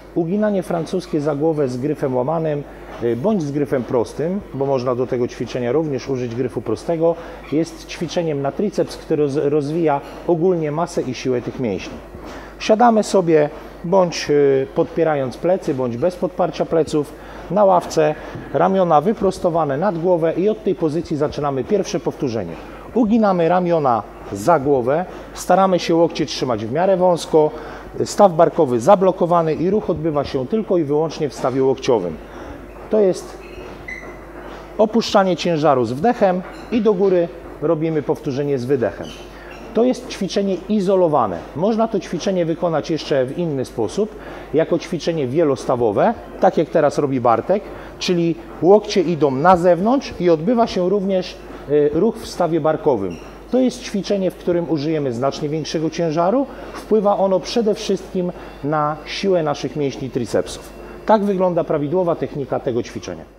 uginanie francuskie za głowę z gryfem łamanym bądź z gryfem prostym, bo można do tego ćwiczenia również użyć gryfu prostego, jest ćwiczeniem na triceps, który rozwija ogólnie masę i siłę tych mięśni. Siadamy sobie bądź podpierając plecy, bądź bez podparcia pleców na ławce, ramiona wyprostowane nad głowę i od tej pozycji zaczynamy pierwsze powtórzenie. Uginamy ramiona za głowę, staramy się łokcie trzymać w miarę wąsko, staw barkowy zablokowany i ruch odbywa się tylko i wyłącznie w stawie łokciowym. To jest opuszczanie ciężaru z wdechem i do góry robimy powtórzenie z wydechem. To jest ćwiczenie izolowane. Można to ćwiczenie wykonać jeszcze w inny sposób, jako ćwiczenie wielostawowe, tak jak teraz robi Bartek, czyli łokcie idą na zewnątrz i odbywa się również ruch w stawie barkowym. To jest ćwiczenie, w którym użyjemy znacznie większego ciężaru. Wpływa ono przede wszystkim na siłę naszych mięśni tricepsów. Tak wygląda prawidłowa technika tego ćwiczenia.